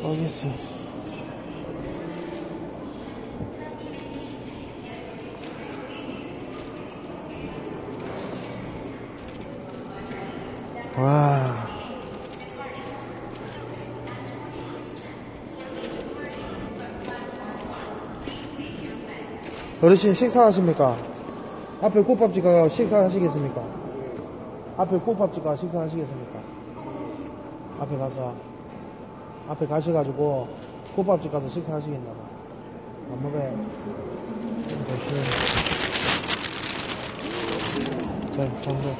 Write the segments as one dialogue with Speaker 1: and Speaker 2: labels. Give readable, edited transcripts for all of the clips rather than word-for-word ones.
Speaker 1: 알겠어. 와. 어르신 식사하십니까? 앞에 꽃밥집 가서 식사하시겠습니까? 앞에 꽃밥집 가서 식사하시겠습니까? 앞에 가서 앞에 가셔가지고 꽃밥집 가서 식사하시겠나봐. 안 먹어요. 조심. 자, 정도.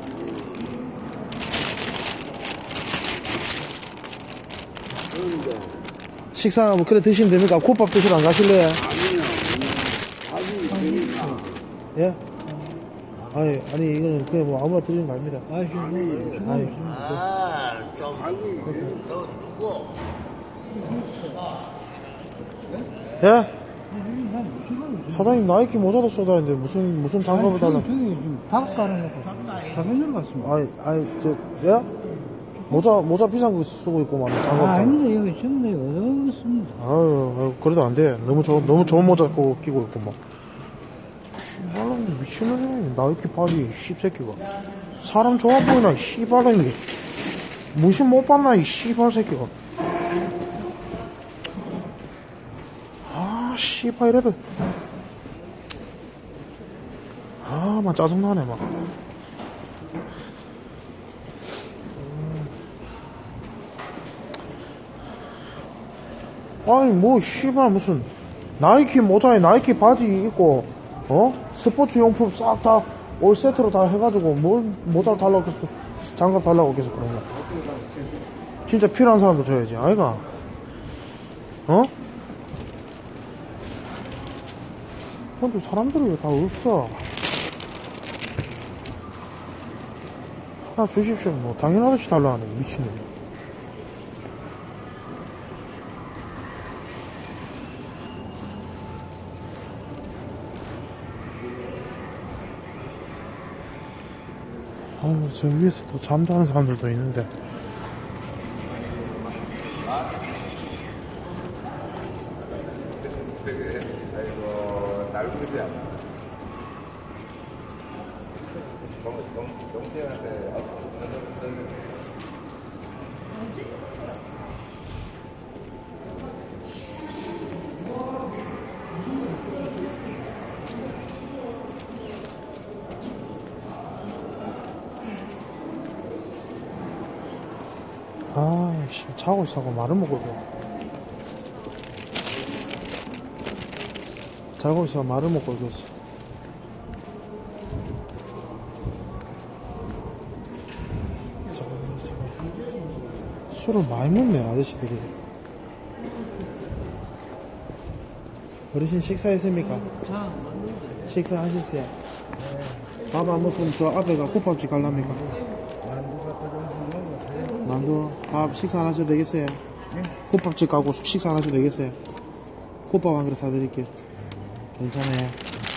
Speaker 1: 식사 뭐 그래 드시면 됩니까? 콧밥 드시러 안 가실래요? 예? 아니 이거는 그냥 뭐 아무나 드리는 거 아닙니다.
Speaker 2: 너 누구?
Speaker 1: 예? 사장님 나이키 모자도 쏟아야는데 무슨 장갑을 달라?
Speaker 3: 저기 지금 다각가는 거 작은 줄 같습니다.
Speaker 1: 예? 모자 비싼 거 쓰고 있고 막 장갑.
Speaker 3: 아닙니다. 여기 전부 어디 있습니다.
Speaker 1: 아유, 그래도 안 돼. 너무 좋은 모자 끼고 있고 막. 씨발놈이 미친놈이 나이키 바지 씹새끼가. 사람 좋아 보이나 이 씨발놈이. 무신 못 봤나 이 씨발 새끼가. 아 씨발 이래도 막 짜증나네 막. 아니 뭐 씨발 무슨 나이키 모자에 나이키 바지 입고 스포츠 용품 싹 다 올 세트로 다 해가지고 뭘 모자를 달라고 계속 장갑 달라고 계속 그러냐. 진짜 필요한 사람도 줘야지 아이가. 근데 사람들이 왜 다 없어. 하나 주십시오. 뭐 당연하듯이 달라 하네 미친놈. 아유, 저 위에서 또 잠자는 사람들도 있는데.
Speaker 2: 아이고, 날 그러지 않아. 동생한테,
Speaker 1: 아이씨, 자고 있어고 말을 못 걸고. 자고 있어 말을 못 걸겠어. 술을 많이 먹네 아저씨들이. 어르신 식사했습니까? 식사하셨어요? 밥 안 먹으면 저 앞에가 국밥집 갈랍니까? 만두 밥 식사 안 하셔도 되겠어요? 국밥집 가고 식사 안 하셔도 되겠어요? 국밥 한 그릇 사드릴게요. 괜찮아요.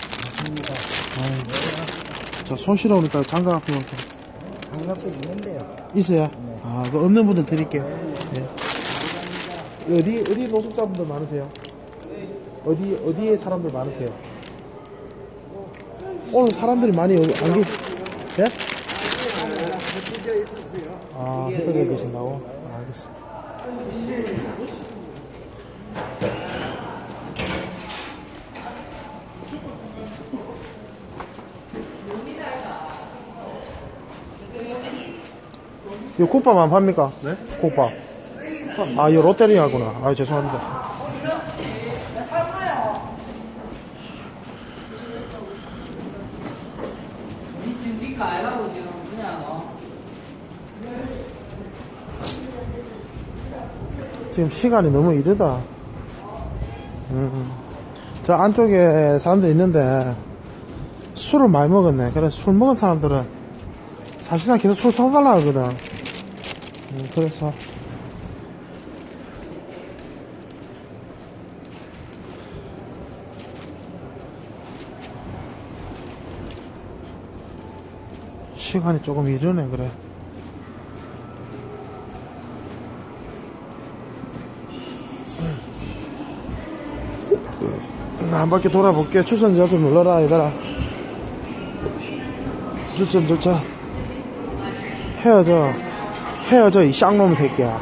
Speaker 1: 자, 손 시려우니까 장갑 앞에 놓자.
Speaker 3: 장갑도 있는데요.
Speaker 1: 있어요? 아, 그 없는 분들 드릴게요. 네. 어디 노숙자분들 많으세요? 어디에 사람들 많으세요? 오늘 사람들이 많이 안 계시, 예? 아, 흩어져 계신다고? 아, 알겠습니다. 이거 국밥 안 팝니까? 네? 국밥. 아, 이거 롯데리아구나. 아, 죄송합니다. 지금 시간이 너무 이르다. 저 안쪽에 사람들 있는데 술을 많이 먹었네. 그래서 술 먹은 사람들은 사실상 계속 술 사달라 하거든. 그래서 시간이 조금 이르네. 그래. 한 바퀴 돌아볼게. 추천자 좀 눌러라, 얘들아. 추천. 헤어져, 이 쌍놈 새끼야.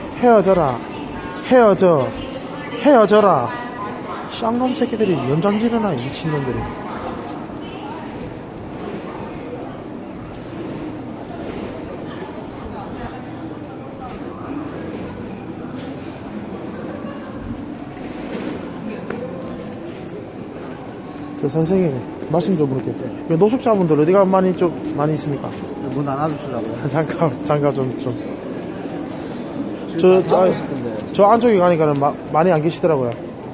Speaker 1: 헤어져라. 쌍놈 새끼들이 연장지르나, 이 미친놈들이. 저 선생님, 말씀 좀 물을게요. 노숙자분들 어디가 많이 있습니까?
Speaker 3: 문 안 닫으시라고요?
Speaker 1: 잠깐 좀. 저 안쪽에 가니까는 많이 안 계시더라고요.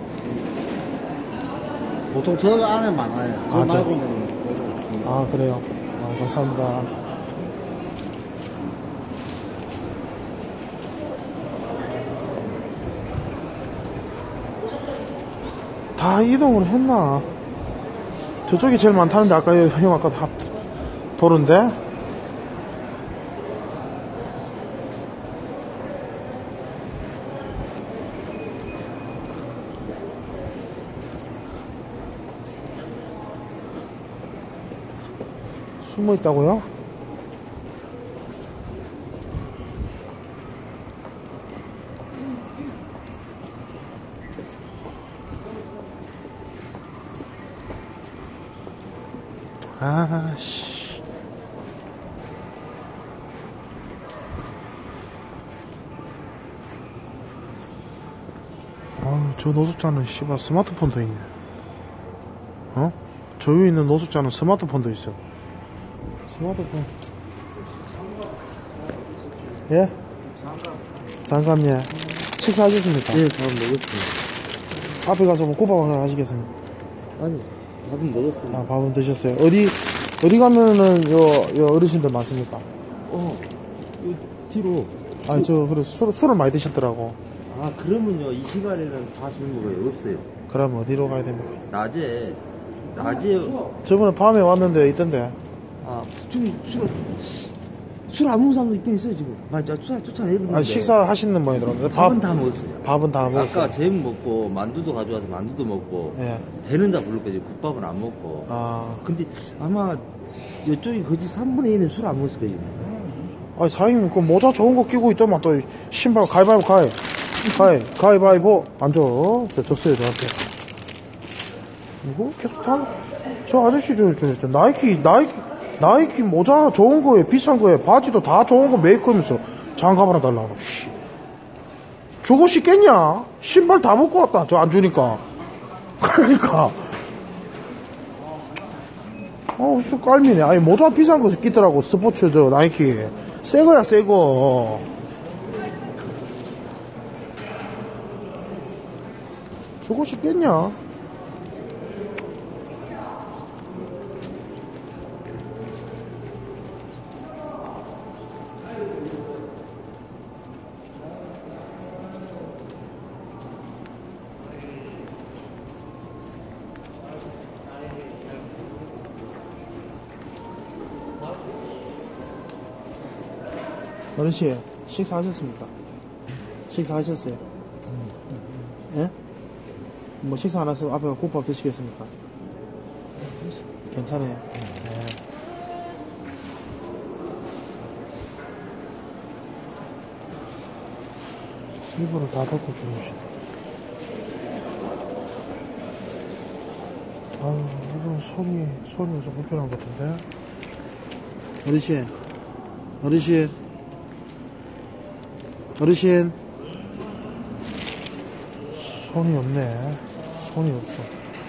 Speaker 3: 보통 저 안에 많아요. 저 말고는 없습니다.
Speaker 1: 아, 그래요? 감사합니다. 다 이동을 했나? 저쪽이 제일 많다는데, 형 아까 다 도른데? 숨어 있다고요? 아씨. 저 노숙자는 씨발 스마트폰도 있네. 저 위에 있는 노숙자는 스마트폰도 있어. 스마트폰. 예? 잠깐요. 식사하셨습니까?
Speaker 3: 예, 밥은 먹었습니다.
Speaker 1: 앞에 가서 뭐 국밥을 하시겠습니까?
Speaker 3: 아니, 밥은 먹었습니다.
Speaker 1: 밥은 드셨어요. 어디 가면은 요 어르신들 많습니까?
Speaker 3: 요 뒤로.
Speaker 1: 그래, 술을 많이 드셨더라고.
Speaker 3: 그러면요, 이 시간에는 다 술 먹어요. 없어요.
Speaker 1: 그럼 어디로 가야 됩니까?
Speaker 3: 낮에,
Speaker 1: 저번에 밤에 왔는데 있던데.
Speaker 3: 지금 술 안 먹는 사람도 있긴 있어요, 지금. 맞아, 쫓아내는데.
Speaker 1: 식사하시는 모양이더라고요.
Speaker 3: 밥은 다 먹었어요.
Speaker 1: 밥은 다 먹었어요.
Speaker 3: 아까 잼 먹고, 만두도 가져와서 만두도 먹고,
Speaker 1: 예.
Speaker 3: 배는 다 부를 거지. 국밥은 안 먹고. 근데 아마 이쪽이 거의 3분의 1은 술 안 먹었을 거예요.
Speaker 1: 사장님, 그 모자 좋은 거 끼고 있더만 또 신발 가위바위보. 안 줘. 줬어요, 저한테. 이거 계속 저 아저씨, 저 나이키 모자 좋은 거에, 비싼 거에, 바지도 다 좋은 거 메이크하면서 장갑 하나 달라고, 씨. 주고 싶겠냐? 신발 다 먹고 왔다, 저 안 주니까. 그러니까. 저 깔미네. 모자 비싼 거 끼더라고, 스포츠, 나이키. 새 거야, 새 거. 주고 싶겠냐? 어르신, 식사하셨습니까? 식사하셨어요? 예? 뭐 식사 안 하시면 앞에 국밥 드시겠습니까? 괜찮아요. 이불을 다 덮고 주무시네. 이분은 손이 좀 불편한 것 같은데? 어르신. 손이 없네. 손이 없어.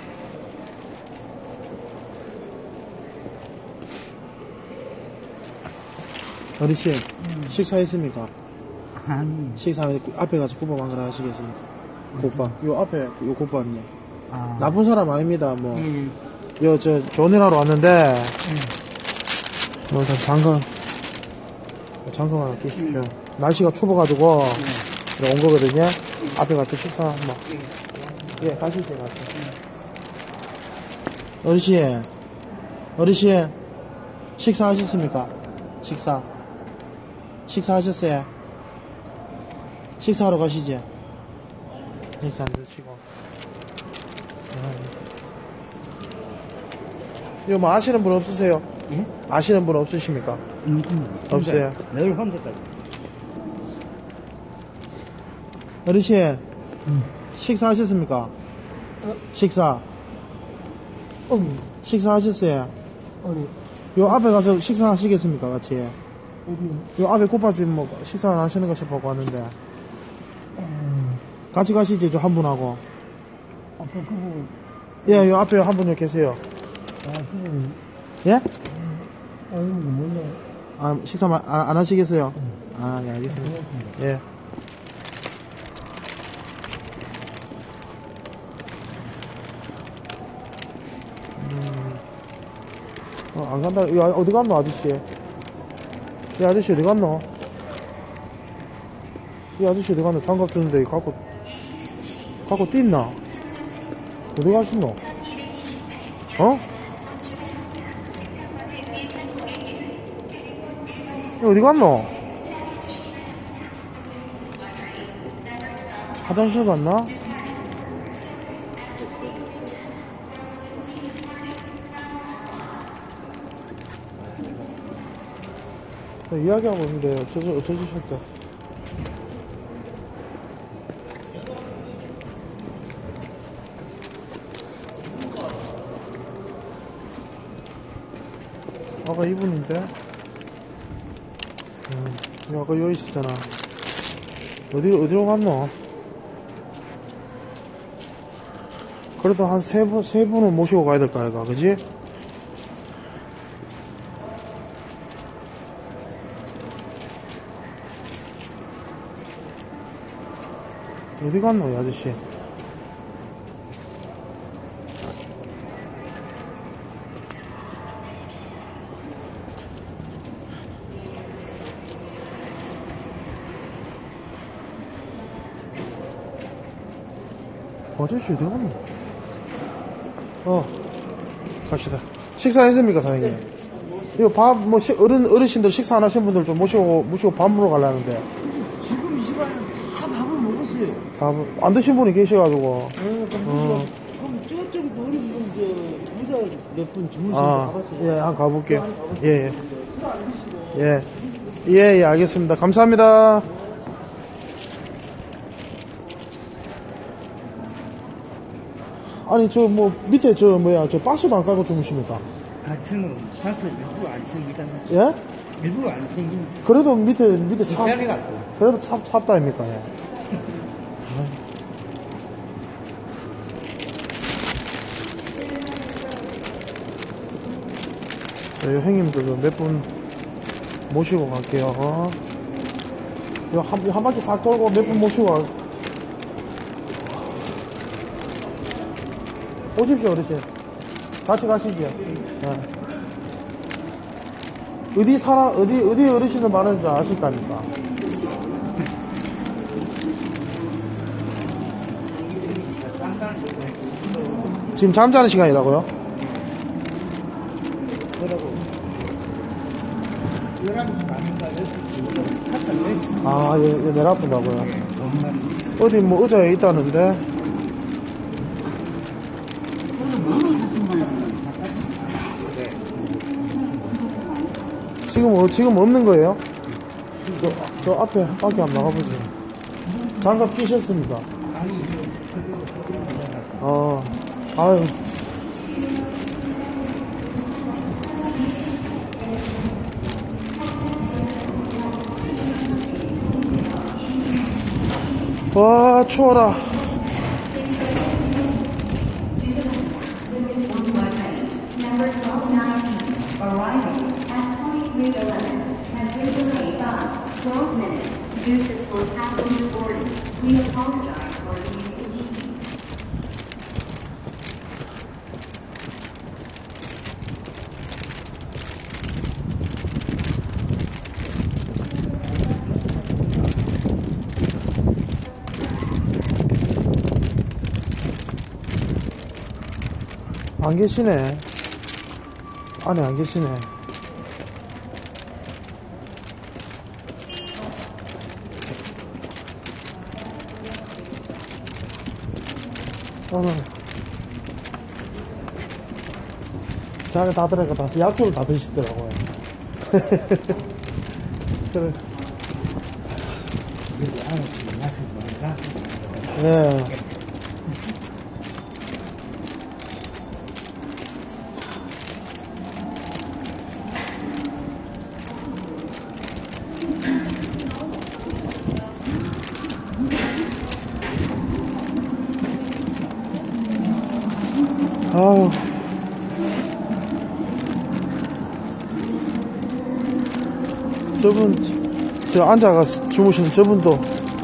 Speaker 1: 어르신, 식사했습니까?
Speaker 3: 아니.
Speaker 1: 식사 앞에 가서 국밥 한 그릇 하시겠습니까? 국밥. 요 앞에 요 국밥요. 나쁜 사람 아닙니다. 존인하러 왔는데. 일단 잠깐 하나 끼십시오. 날씨가 추워가지고 온 거거든요. 앞에 가서 식사 한번. 예, 가시죠. 어르신, 식사하셨습니까? 식사하셨어요? 식사하러 가시죠. 식사 안 드시고. 이거 뭐 아시는 분 없으세요?
Speaker 3: 예?
Speaker 1: 아시는 분 없으십니까? 없어요.
Speaker 3: 늘 혼자까지.
Speaker 1: 어르신, 식사하셨습니까? 식사. 식사하셨어요? 요 앞에 가서 식사하시겠습니까, 같이? 요 앞에 국밥집 뭐 식사 안 하시는 거 싶어서 왔는데. 같이 가시지, 저 한 분하고. 예, 요 앞에 한 분 여기 계세요. 예? 아, 식사 안 하시겠어요? 아, 네, 알겠습니다. 예. 안 간다. 이 어디 갔노, 아저씨? 이 아저씨 어디 갔노? 이 아저씨 어디 갔노? 장갑 주는데 갖고 뛰었나? 어디 가셨노? 어? 이 어디 갔노? 화장실 갔나? 이야기하고 있는데 없어지셨대. 아까 이분인데? 아까 여기 있었잖아. 어디로 갔노? 그래도 한 세 분은 모시고 가야 될까, 아이가, 그지? 어디 갔노, 이 아저씨? 아저씨 어디 갔노? 갑시다. 식사했습니까, 사장님? 이거 밥, 뭐, 어르신들 식사 안 하신 분들 좀 모시고 밥 먹으러 가려는데.
Speaker 3: 지금 이 시간에 다 밥을 먹었어요.
Speaker 1: 밥을, 안 드신 분이 계셔가지고.
Speaker 3: 그럼 저쪽에 우리 의자 몇 분 주무시는 거
Speaker 1: 아,
Speaker 3: 가봤어요.
Speaker 1: 예, 한번 가볼게요. 예, 예. 예, 알겠습니다. 감사합니다. 아니, 밑에 저 박스도 안 깔고 주무십니까?
Speaker 3: 저는 가서 일부러 안 챙기니까.
Speaker 1: 예?
Speaker 3: 일부러 안 챙기니까.
Speaker 1: 그래도 밑에
Speaker 3: 빼야 돼갖고.
Speaker 1: 그래도 찹다 아닙니까? 예. 이 형님들 몇 분 모시고 갈게요. 이거 한 바퀴 싹 돌고 몇 분 모시고 오십시오, 어르신. 같이 가시죠. 예. 어디 어르신들 많은지 아실 거 아닙니까? 지금 잠자는 시간이라고요? 아, 예, 내려 아픈다고요? 어디 뭐 의자에 있다는데? 지금 없는 거예요? 저 앞에 밖에 한번 나가보세요. 장갑 끼셨습니까? 아유. 와, 추워라. 안 계시네. 안에 안 계시네. 시간에 다 들어가 다 약초를 다 드시더라고요. 그래. 예. 아우. 저분, 저 앉아가 주무시는 저분도.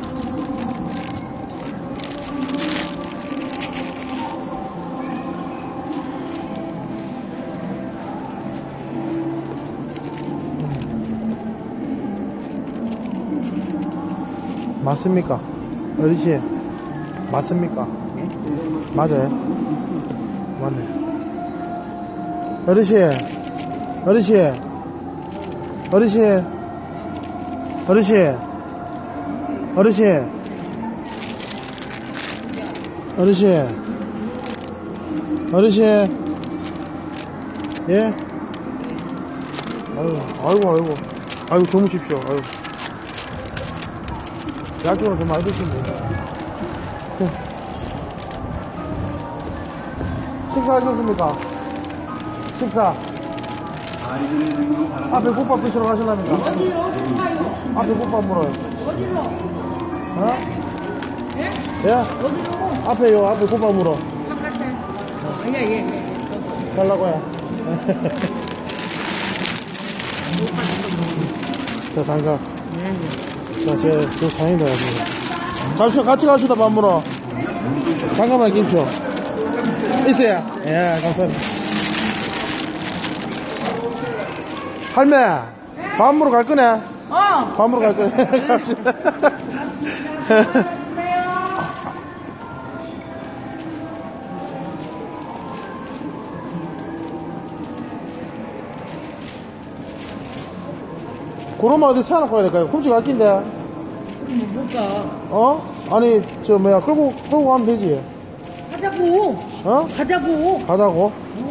Speaker 1: 맞습니까? 어르신, 맞습니까? 맞아요? 맞네. 어르신, 어르신, 어르신, 어르신, 어르신, 어르신, 어르신, 예? 아이고, 주무십시오. 아이고. 약주는 좀 많이 드시면 돼요. 식사하셨습니까? 식사. 앞에 국밥 드시러 가실랍니까?
Speaker 4: 어디로 가요?
Speaker 1: 앞에 국밥 물어요.
Speaker 4: 어디로?
Speaker 1: 어?
Speaker 4: 예?
Speaker 1: 예?
Speaker 4: 어디로?
Speaker 1: 앞에요, 앞에 국밥 물어.
Speaker 4: 바깥에. 예.
Speaker 1: 달라고요. 자, 단가. 자, 저 다행이다, 지금. 잠시만 같이 가시다, 밥 물어. 잠깐만 계십시오. 있어요. 예, 감사합니다. 할매, 밥 물어 갈 거네? 밥 물어 갈 거네. 갑시다. 그러면 어디 세워놓고 가야 될까요? 훔치 갈 긴데.
Speaker 4: 못 가.
Speaker 1: 어? 아니, 끌고 가면 되지.
Speaker 4: 가자고.
Speaker 1: 어?
Speaker 4: 가자고.
Speaker 1: 가자고.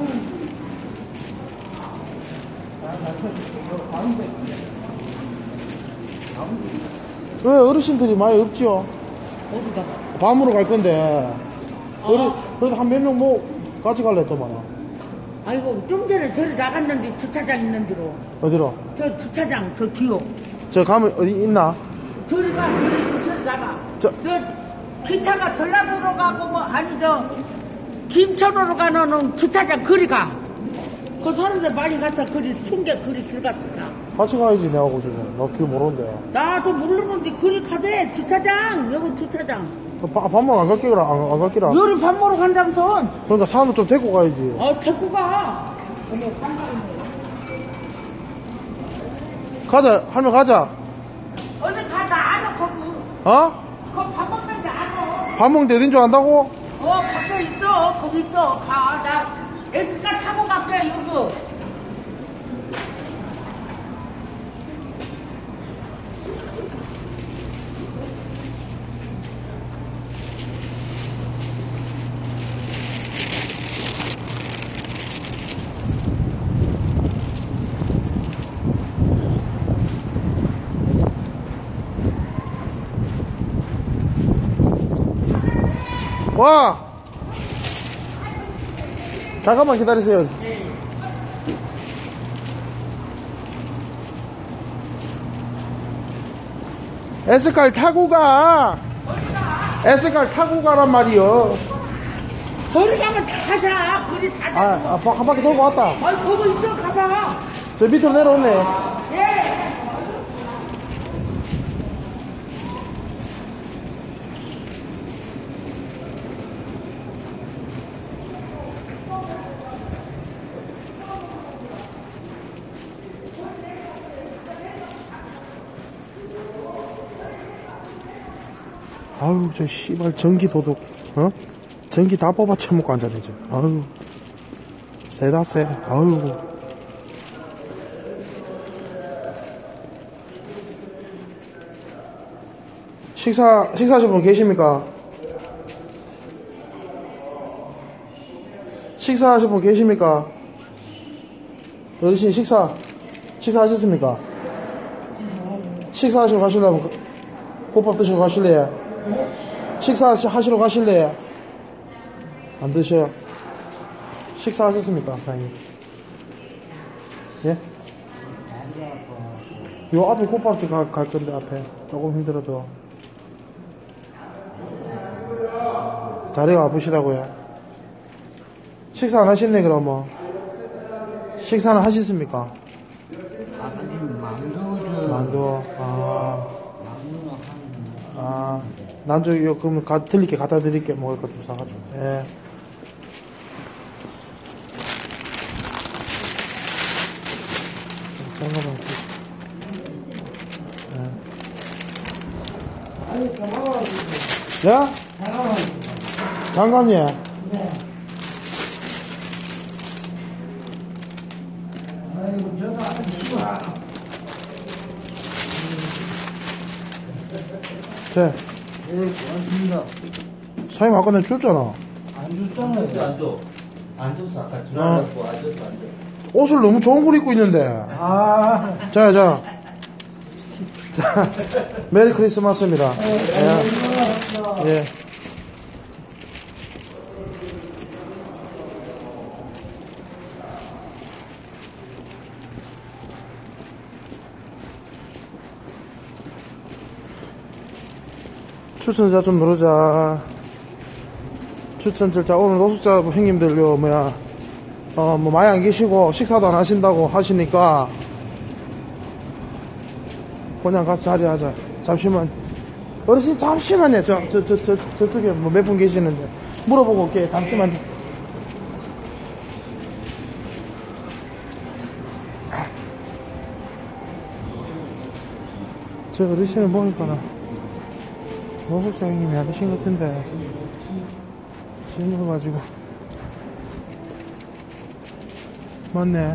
Speaker 1: 왜 어르신들이 많이 없죠?
Speaker 4: 어디가?
Speaker 1: 밤으로 갈 건데. 그래도 한 몇 명 같이 갈래, 또 말아.
Speaker 4: 아이고, 좀 전에 저리 나갔는데 주차장 있는 데로.
Speaker 1: 어디로?
Speaker 4: 저 주차장, 저 뒤로.
Speaker 1: 저 가면 어디 있나?
Speaker 4: 저리 가, 저리 나가.
Speaker 1: 저-
Speaker 4: 기차가 전라도로 가고, 김천으로 가는 주차장 그리 가. 그 사람들 많이 갔다, 총계 그리 들어갔다.
Speaker 1: 같이 가야지, 내하고 지금. 나 길 모르는데.
Speaker 4: 나도 모르는데 그리 가대, 주차장. 여기 주차장.
Speaker 1: 밥먹으러 안 갈기라, 안 갈기라.
Speaker 4: 요리 밥 먹으러 간다면서.
Speaker 1: 그러니까 사람을 좀 데리고 가야지.
Speaker 4: 데리고 가. 어머, 깜짝이야.
Speaker 1: 가자, 할매 가자.
Speaker 4: 어디 가, 나 알아, 거기.
Speaker 1: 어?
Speaker 4: 거기 밥 먹는 데 알아.
Speaker 1: 밥 먹는데 어딘 줄 안다고?
Speaker 4: 밖에 있어. 거기 있어. 가. 나 에스카 타고 갈게, 여기.
Speaker 1: 와! 잠깐만 기다리세요. S깔 타고 가! S깔 타고 가란 말이요.
Speaker 4: 저리 가면 다 자. 그리 다 자.
Speaker 1: 한 바퀴 돌고 왔다.
Speaker 4: 아이, 거기 있어. 가봐.
Speaker 1: 저 밑으로 내려오네.
Speaker 4: 예.
Speaker 1: 아유, 저 씨발 전기 도둑, 어? 전기 다 뽑아 쳐먹고 앉아내죠. 아유, 세다 세. 아유. 식사하신 분 계십니까? 식사하신 분 계십니까? 어르신 식사하셨습니까? 식사하시러 가실래요? 국밥 드시러 가실래요? 식사하시러 가실래요? 안 드셔요? 식사하셨습니까, 사장님? 예? 요 앞에 국밥집 갈 건데, 앞에. 조금 힘들어도. 다리가 아프시다고요? 식사 안 하셨네, 그러면. 식사는 하셨습니까? 만두. 난저 이거 그러면 갖다 드릴게. 먹을 것 좀 사가지고. 예. 잠깐만. 예? 야? 장관님. 네. 네.
Speaker 5: 네, 고맙습니다.
Speaker 1: 사장님 아까 내가 줬잖아.
Speaker 5: 안 줬잖아요.
Speaker 3: 안 줬어. 아까 주라고 안 줬어.
Speaker 1: 옷을 너무 좋은 걸 입고 있는데. 자. 메리 크리스마스입니다. 예. 추천자 좀 누르자. 추천자 오늘 노숙자 형님들 뭐 많이 안 계시고 식사도 안 하신다고 하시니까 그냥 가서 자리하자. 잠시만. 어르신 잠시만요. 저쪽에 뭐 몇 분 계시는데 물어보고 올게. 잠시만요. 저 어르신을 보니까는 노숙자 형님이 아저씨 같은데 짐을 가지고 맞네.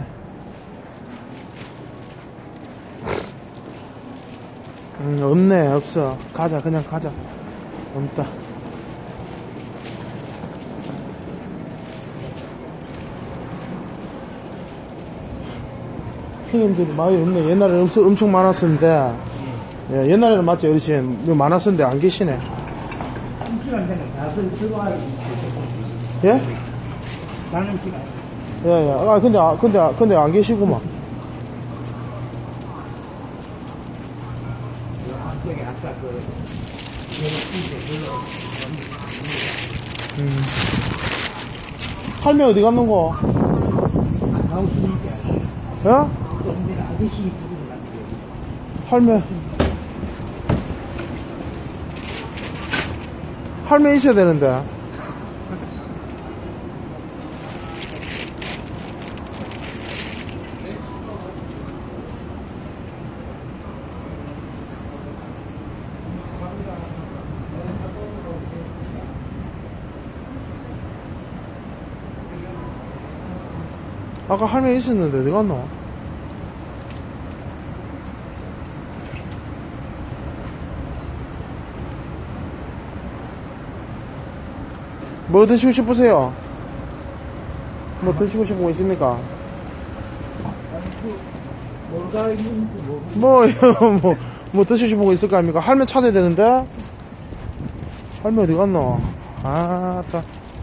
Speaker 1: 없네. 없어. 가자. 그냥 가자. 없다. 형님들이 많이 없네. 옛날에는 엄청 많았었는데, 예, 옛날에는 맞지, 어르신? 많았었는데 안 계시네. 예?
Speaker 5: 나는 시간.
Speaker 1: 예. 근데 안 계시구만. 할매 어디 갔는고? 예? 할매 있어야 되는데. 아까 할매 있었는데 어디 갔노? 뭐 드시고 싶으세요? 뭐 드시고 싶은 거 있습니까? 뭐 드시고 싶은 거 있을 거 아닙니까? 할매 찾아야 되는데? 할매 어디 갔노? 아따.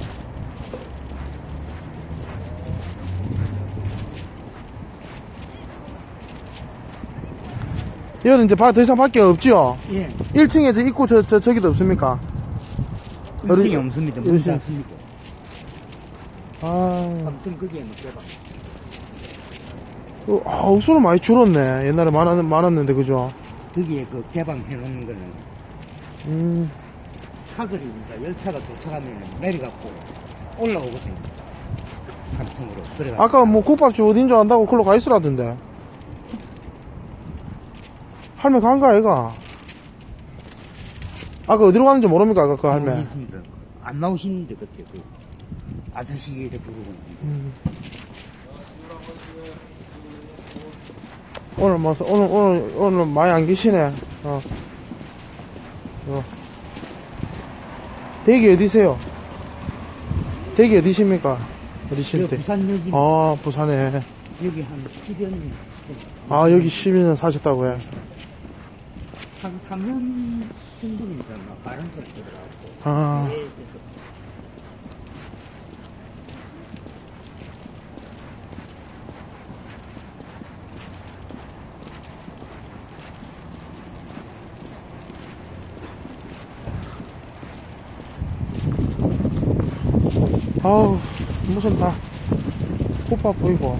Speaker 1: 여기는 이제 더 이상 밖에 없지요?
Speaker 5: 예.
Speaker 1: 1층에 입구 저기도 없습니까?
Speaker 5: 1층이 없습니다. 문이 닫습니다. 아무튼 거기에 뭐 개방.
Speaker 1: 옷수는 많이 줄었네. 옛날에 많았는데, 그죠?
Speaker 5: 거기에 그 개방해 놓는 거는 사거리니까 열차가 도착하면 내려갖고 올라오거든요. 3층으로. 그래가지고.
Speaker 1: 아까 뭐 국밥집 어딘 줄 안다고 글로 가 있으라던데. 할매 간가, 아이가? 아까 어디로 가는지 모릅니까, 아까 그 할매?
Speaker 5: 있습니다. 안 나오시는데, 그때 그 아저씨 이래 부르고.
Speaker 1: 오늘 많이 안 계시네. 댁이 어디세요? 댁이 어디십니까? 어디신데?
Speaker 5: 부산역이.
Speaker 1: 부산에.
Speaker 5: 여기 한 10년,
Speaker 1: 아, 여기 12년 사셨다고요?
Speaker 5: 한 3년 정도는 막 바람 좀 들어가고.
Speaker 1: 아,
Speaker 5: 그래서
Speaker 1: 아우, 무슨 다 꽃밭 보이고.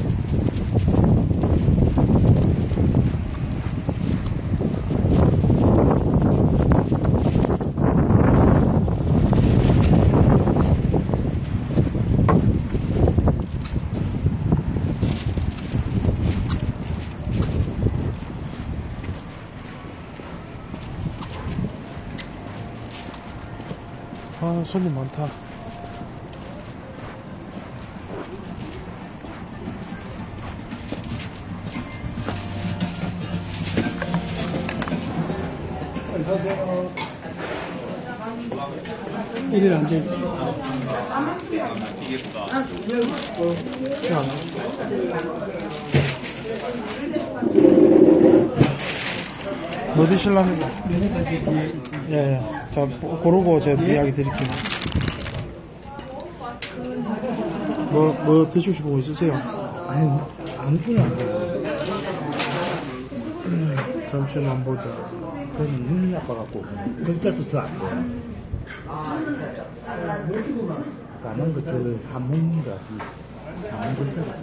Speaker 1: 아, 손님 많다.
Speaker 6: 이리 앉아있어.
Speaker 1: 뭐 드실랍니까? 예, 예. 자, 고르고 제가 이야기 드릴게요. 뭐 드시고 싶은 거 있으세요?
Speaker 5: 아니, 아무거나 안 돼요.
Speaker 1: 잠시만 보자.
Speaker 5: 그러면 눈이 아파갖고, 글자도 더 안 돼요. 까만 거, 안 먹는 거 같은데, 안 글자가.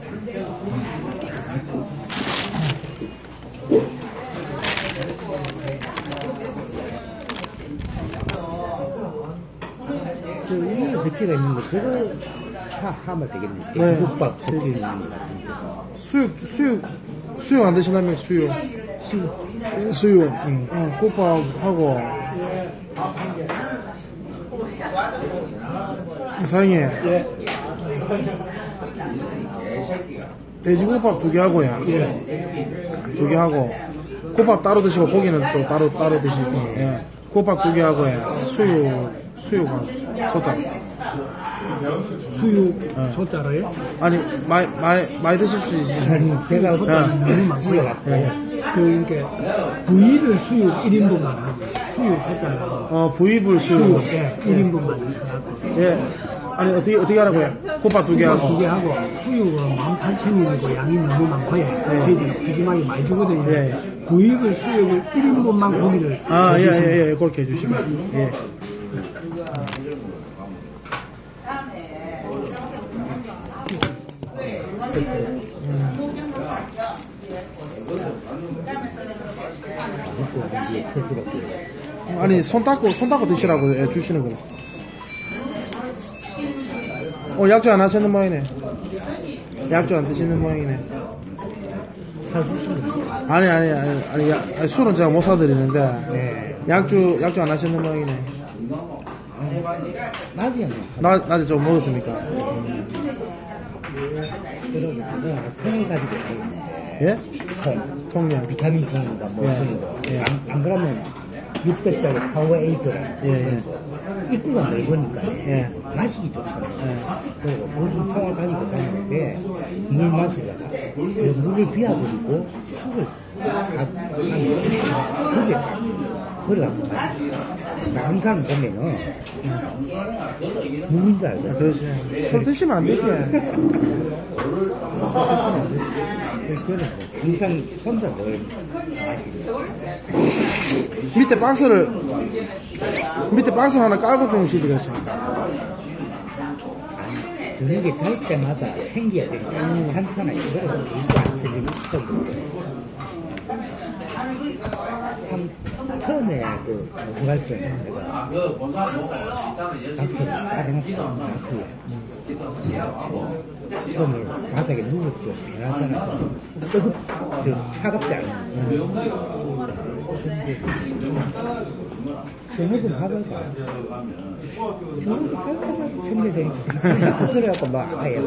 Speaker 5: 이게 몇 개가 있는 거, 그거 하면 되겠네.
Speaker 1: 네.
Speaker 5: 국밥 섞여 있는 거 같은데.
Speaker 1: 수육 안 드시려면 수육. 수육. 꽃밥하고. 사장님.
Speaker 6: 예.
Speaker 1: 돼지국밥 2개 하고요. 2개 하고. 꽃밥 따로 드시고 고기는 또 따로 드시고. 예. 꽃밥 2개 하고요. 수육 소장.
Speaker 6: 수육 소자로요?
Speaker 1: 아니 많이 드실 수 있으시죠?
Speaker 5: 아니, 제가 너무 막 올라갔고.
Speaker 6: 이렇게 부위를 수육 1인분만 하고 수육 소자로
Speaker 1: 부위불
Speaker 6: 수육
Speaker 1: 수육.
Speaker 6: 예, 1인분만 하고
Speaker 1: 예. 아니 어떻게 하라고요? 꽃밥 2개 하고.
Speaker 6: 2개 하고 수육은 18,000원이고 양이 너무 많고요. 저희들이 푸짐하게 많이 주거든요.
Speaker 1: 예.
Speaker 6: 부위를 수육을 1인분만 고기를
Speaker 1: 예. 그렇게 해주시면. 예. 아니 손 닦고 드시라고 주시는 거네. 오늘 약주 안 하시는 모양이네. 약주 안 드시는 모양이네. 아니 술은 제가 못 사드리는데 약주 안 하시는 모양이네. 낮에 좀 먹었습니까?
Speaker 5: 통을 가지고 있는데.
Speaker 1: 예? 통량.
Speaker 5: 비타민 통인가 뭐
Speaker 1: 예.
Speaker 5: 그런 거.
Speaker 1: 예.
Speaker 5: 안 그러면 600짜리 파워 에이스라.
Speaker 1: 예.
Speaker 5: 입구가 넓으니까
Speaker 1: 예.
Speaker 5: 마시기 좋잖아요.
Speaker 1: 예.
Speaker 5: 그리고 무슨 통을 가지고 다니는데 물 마시다가 물을 비워버리고 술을 그게 그래갖고 다른 사람 보면은 누군지 알거든.
Speaker 1: 그렇지. 술 드시면 안 되지.
Speaker 5: 그래서 항상 혼자들
Speaker 1: 밑에 박스를 하나 깔고 좀 시키겠어요.
Speaker 5: 저녁에 잘 때마다 챙겨야 되니까 괜찮잖아. 이거를 입고 안 챙기면 참 처음에 그 공부할 때 내가 박스를 따라놨다. 처음에 바닥에 누워도 편하잖아. 차갑지 않아. 근데 저녁은 가봐서 저녁 잘 때마다 챙겨야 되니까 그래갖고 막 아예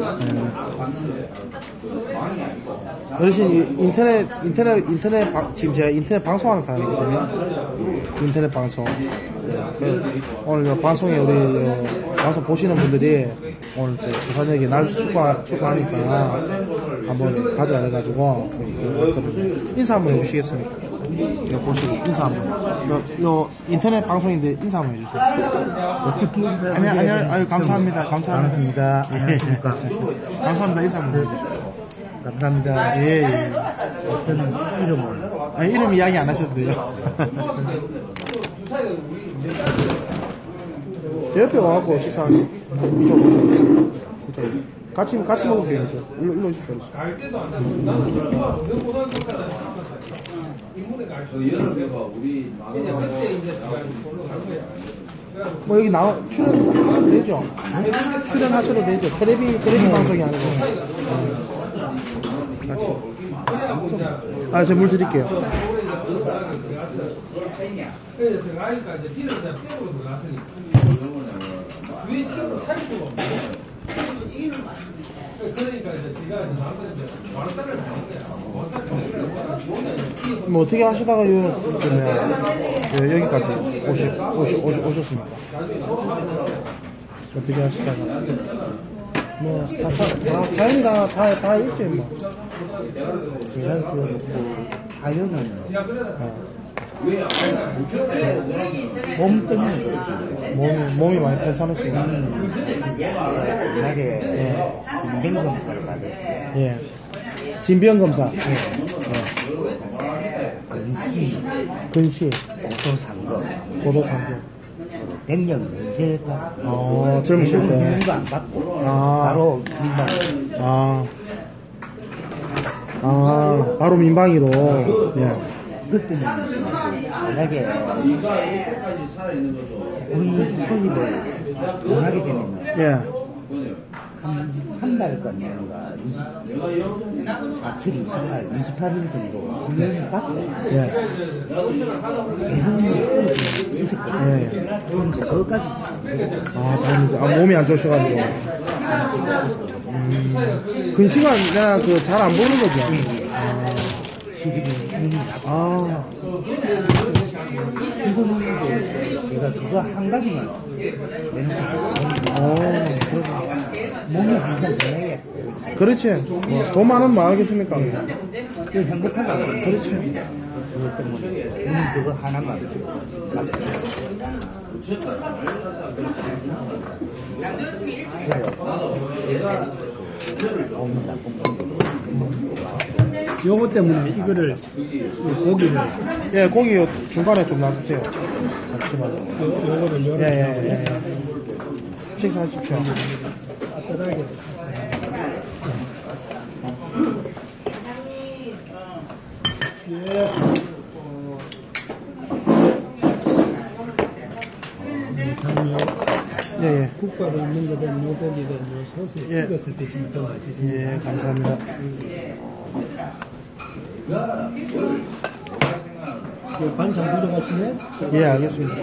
Speaker 1: 어르신 인터넷 지금 제가 인터넷 방송하는 사람이거든요. 인터넷 방송. 오늘 요 방송에 우리 와서 보시는 분들이 오늘 부산역에 날 축구하니까 한번 가자 해가지고 인사 한번 해주시겠습니까? 이거 보시고 인사 한번. 요 인터넷 방송인데 인사 한번 해주세요.
Speaker 5: 어떻게 인사?
Speaker 1: 아유 감사합니다.
Speaker 5: 반갑습니다. 안녕하십니까.
Speaker 1: 감사합니다. 인사 한번 해주세요.
Speaker 5: 감사합니다.
Speaker 1: 예.
Speaker 5: 어떤 이름을?
Speaker 1: 아니, 이름 이야기 안 하셔도 돼요. 제 옆에 와갖고 식사하기. 이쪽으로 오셔요. 같이 먹을게요. 일로 오십시오. 뭐 여기 출연하셔도 되죠? 출연하셔도 되죠? 텔레비 방송이 아니고. 같이. 제가 물 드릴게요. 뭐 어떻게 하시다가 여기까지 오셨습니까? 어떻게 하시다가 뭐 사연이 다 있지 뭐.
Speaker 5: 사연은 몸 때문에
Speaker 1: 몸이 많이 괜찮으시고
Speaker 5: 옛날에 진병검사를 받았어요.
Speaker 1: 예. 진병검사. 근시. 고도상금.
Speaker 5: 100년 문제가.
Speaker 1: 젊으실 때.
Speaker 5: 있는 거 안 받고. 바로 민방.
Speaker 1: 바로 민방위로. 예.
Speaker 5: 그때는 만약에 우리 소집을 원하게 되면
Speaker 1: 예.
Speaker 5: 한 달간 뭔가 27, 28, 28일 정도 훈련을 받고 대부분을 있었거든요.
Speaker 1: 예.
Speaker 5: 그런데 그것까지
Speaker 1: 몸이 안 좋으셔가지고. 근시가 내가 잘 안 보는 거죠.
Speaker 5: 지금은 제가 그거 한 가지만 몸이 항상 건강해.
Speaker 1: 그렇지. 돈 많으면 뭐 하겠습니까?
Speaker 5: 그 행복하다.
Speaker 1: 그렇지.
Speaker 5: 그것 때문에 저는 그거 하나만
Speaker 6: 요거 때문에 이거를 고기를
Speaker 1: 예, 고기 중간에 좀 놔주세요. 잠시만요.
Speaker 6: 요거를 열어
Speaker 1: 예. 식사하십시오.
Speaker 6: 따뜻하게
Speaker 1: 예.
Speaker 6: 국밥에 있는 거든 요 고기든 요 소스에
Speaker 1: 예.
Speaker 6: 찍었을 때 지금 더 맛있습니다.
Speaker 1: 예, 감사합니다.
Speaker 6: 반찬 가져가시네?
Speaker 1: 예, 알겠습니다.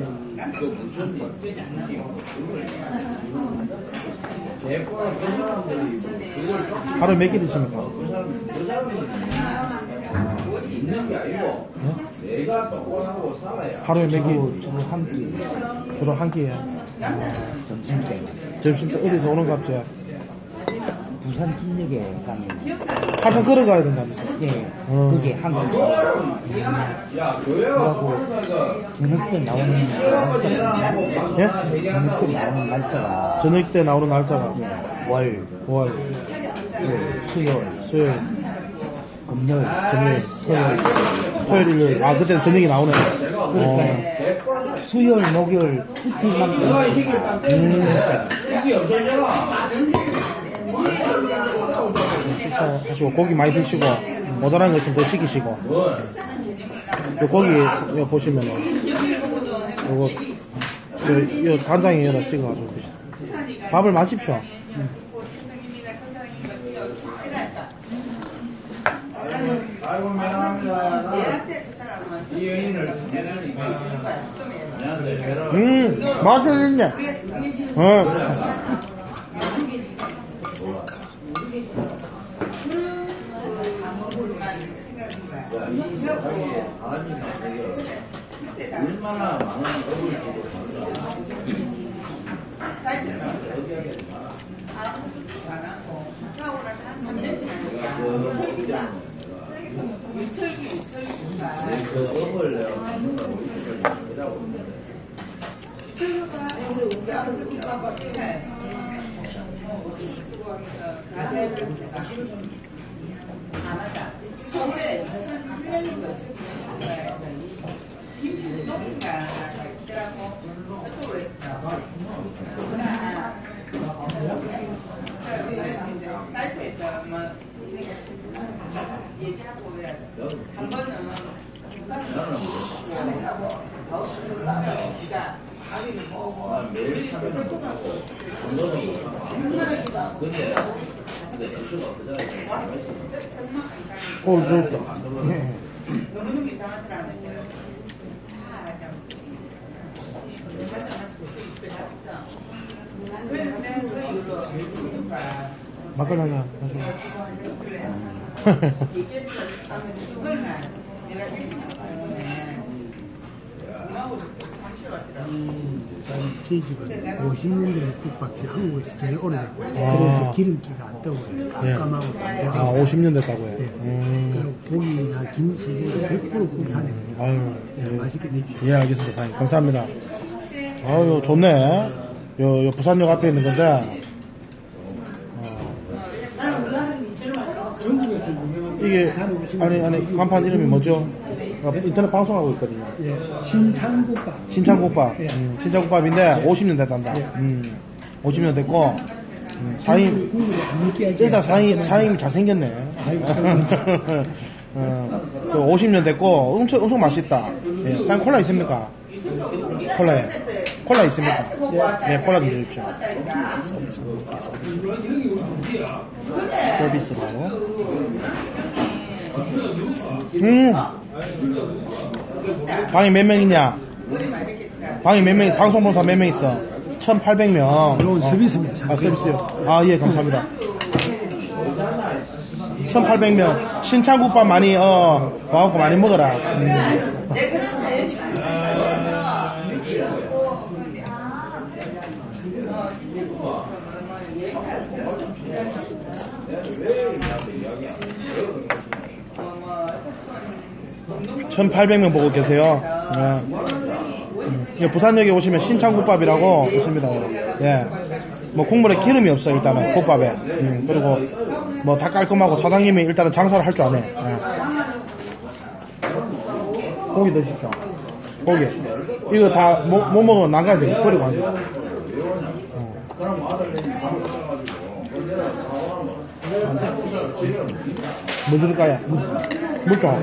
Speaker 1: 하루 몇 끼 드십니까? 하루에 몇 끼? 주로 한 끼예요. 점심 때 어디서 오는 갑자?
Speaker 5: 부산 진역에 가면
Speaker 1: 한참 걸어가야 된다면서?
Speaker 5: 예, 그게 한국 그하고 저녁 때 나오는 날짜가
Speaker 1: 예?
Speaker 5: 저녁 때 나오는 날짜가
Speaker 1: 저녁 때 나오는 날짜가
Speaker 5: 월, 수요일, 금요일, 토요일, 일요일.
Speaker 1: 그때는 저녁에 나오네.
Speaker 5: 수요일, 목요일 이틀만
Speaker 1: 식사하시고 고기 많이 드시고 모자란 거 있으면 더 시키시고 요 고기 요 보시면은 요 간장에 여기다 찍어가지고 드시고 밥을 마십시오.
Speaker 2: 아이고 미안합니다. 이 여인을
Speaker 1: 맛있네.
Speaker 2: 이 세상에 사람이 사는 게 얼마나
Speaker 1: 좋다.
Speaker 4: 너무너무 이상하더라면서요.
Speaker 1: 막걸리 하나.
Speaker 6: 저희 집은 50년대 국밥집 한국에서 제일 오래됐고 그래서 기름기가 안 떠오르요. 깜깜하고 담백하고.
Speaker 1: 50년 됐다고요?
Speaker 6: 예. 그리고 고기나 김치 100% 국산이에요.
Speaker 1: 아유,
Speaker 6: 맛있게 드십시오.
Speaker 1: 예, 알겠습니다. 사장님. 감사합니다. 아유, 좋네. 요 부산역 앞에 있는 건데, 이게, 아니, 간판 이름이 뭐죠? 인터넷 방송하고 있거든요.
Speaker 6: 예. 신창국밥.
Speaker 1: 신창국밥.
Speaker 6: 예.
Speaker 1: 신창국밥인데, 50년 됐단다. 50년 됐고, 사장님,
Speaker 6: 국물이 안 느끼하지.
Speaker 1: 일단 사장님이 잘생겼네. 또 50년 됐고, 엄청 맛있다. 예, 사장님 콜라 있습니까? 콜라 있습니까? 네, 콜라 좀 주십시오. 서비스로. 방이 몇 명이냐? 방이 몇 명, 방송본사 몇 명 있어? 1,800명.
Speaker 6: 이건 서비스입니다.
Speaker 1: 아, 서비스요? 아, 예, 감사합니다. 1,800명. 신창국밥 많이, 와갖고 많이 먹어라. (1,800명) 보고 계세요. 예. 부산역에 오시면 신창국밥이라고 있습니다. 예. 뭐 국물에 기름이 없어 일단은 국밥에. 그리고 뭐 다 깔끔하고 사장님이 일단은 장사를 할 줄 아네. 예. 고기 드십시오. 고기. 이거 다 못 먹으면 나가야 돼. 버리고 안 돼. 뭐 드릴까요? 물까?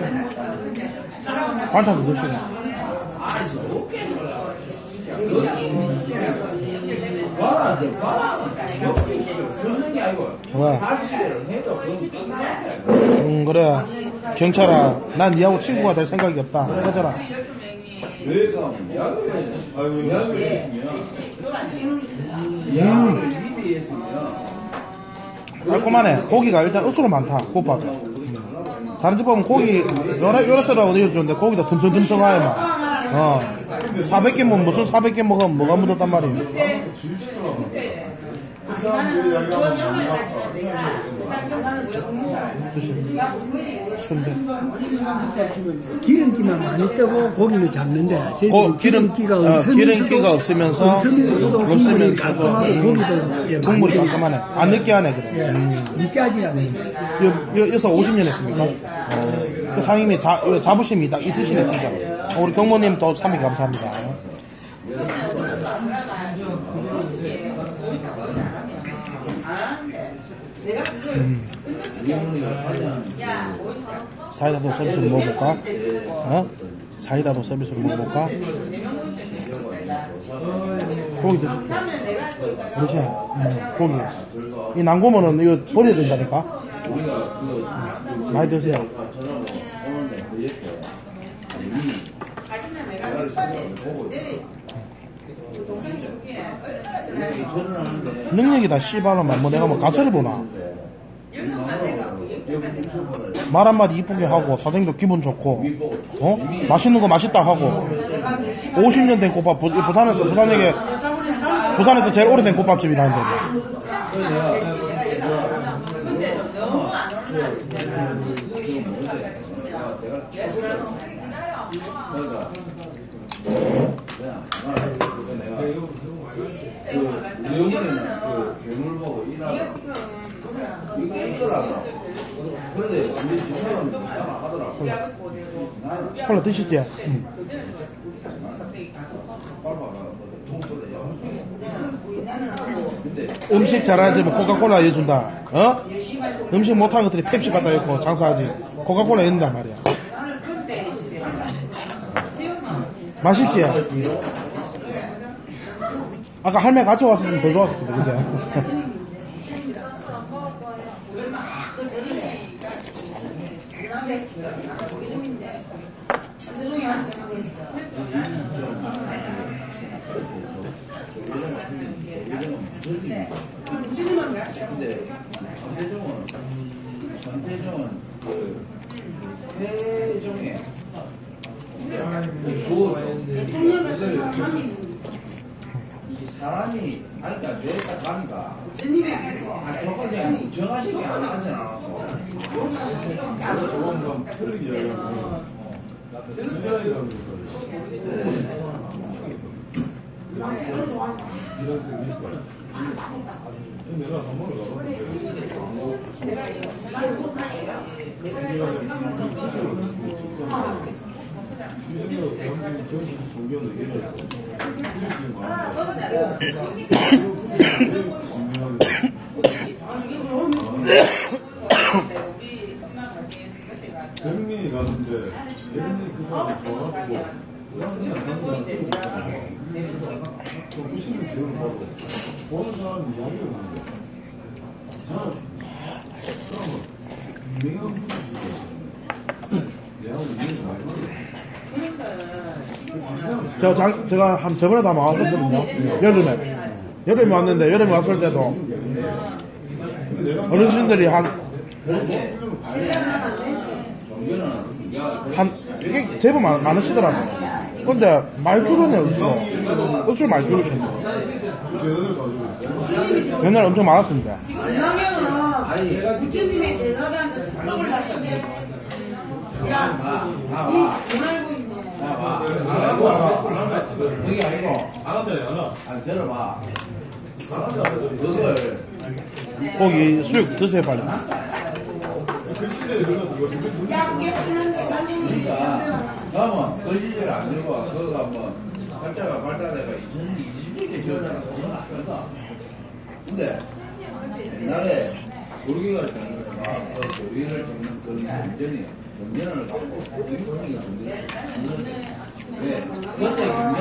Speaker 1: 반찬도 드시고. 왜? 그래. 경찰아, 난 니하고 친구가 될 생각이 없다. 꺼져라. 깔끔하네. 고기가 일단 억수로 많다. 국밥에. 다른 집 보면 고기 여러 썰하고 내려주는데 고기도 듬성듬성하게 막 400개 먹으면 무슨 400개 먹으면 뭐가 묻었단 말이에요. 순대.
Speaker 6: 기름기만 많이 뜨고 고기를 잡는데 저희들은
Speaker 1: 기름기가 없으면서
Speaker 6: 국물이 깔끔하고 고기도 예,
Speaker 1: 국물이 깔끔하네. 안 느끼하네 그래.
Speaker 6: 예, 느끼하지 않아요.
Speaker 1: 여기서 50년 했습니까? 그 상임이 자부심이 딱 있으시네 진짜. 우리 경모님 또 참여 감사합니다. 사이다도 서비스로 먹어볼까? 사이다도 서비스로 먹어볼까? 고기 드십시오. 그렇지? 고기. 이 난고면은 이거 버려야 된다니까? 많이 드세요. 능력이다 씨발로만 뭐 내가 뭐 가설을 보나? 말 한마디 이쁘게 하고 사장님도 기분 좋고 맛있는 거 맛있다 하고 50년 된 꽃밥 부산에서 제일 오래된 꽃밥집이라는데
Speaker 2: 우리 어머니는 괴물 보고 일하고 이거 있더라고. 그런데 우리 집사람은 안 하더라고.
Speaker 1: 콜라 드시지? 음식 잘하지 뭐 코카콜라 해준다. 음식 못하는 것들이 펩시 갖다 있고 장사하지. 코카콜라 해준단 말이야. 맛있지? 아까 할매 같이 왔었으면 더 좋았을 텐데, 그제?
Speaker 2: 전태종은 태종에 이 사람이 아니까 뇌가 가니까 저까지 정하시게 안 하잖아.
Speaker 7: 저건 건 틀리게 내가 한 번을 재민이 가는데 재민이 그 사람이 좋아가지고 그냥 가는 좀 무시는 지원을 하고 보는 사람이 이야기를 하는 거야. 저는 유명한 분이지 내하고 이야기 많이 하는
Speaker 1: 제가 저번에도 한번 왔었거든요. 여름에 왔는데 여름에 왔을 때도 어르신들이 이게 제법 많으시더라고요. 근데 말줄은 없어. 억수로 말줄이시네. 옛날에 엄청 많았습니다.
Speaker 8: 이왕이는 부처님의 제자들한테 수박을 마시게. 야, 이 알고 있네.
Speaker 2: 여기 아니고
Speaker 7: 안 한다네 안 와.
Speaker 2: 들어봐. 그걸
Speaker 1: 고기 수육 드세요 빨리.
Speaker 7: 그 시대에 그거
Speaker 8: 야, 그게 필요한데 사장님이.
Speaker 2: 그러면 그 시절 안 들고 그거가 뭐 각자가 발달해가 2020년에 지었잖아. 그건 안 된다. 근데 옛날에 우리가 그 교리를 적는 그런 경전을 갖고 굉장히 왜 그때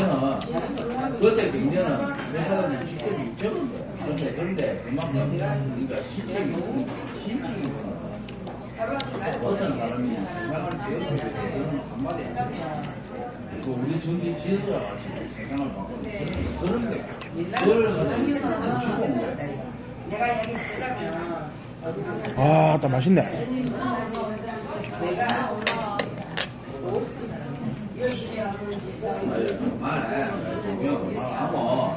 Speaker 2: 경전은 회사들이 직접 적은 거야. 그런데 그만큼 우리가 실적인 거나 어떤 사람이 세상을 배우고 그런 한마디 안 돼. 그 우리 정치 지도자 같이 세상을 바꾸는 그런 게 그걸 가지고 쉬고 온 거야.
Speaker 8: 내가 여기 있으려면
Speaker 1: 아, 딱 맛있네.
Speaker 8: 열심히 하면
Speaker 2: 말해. 말하고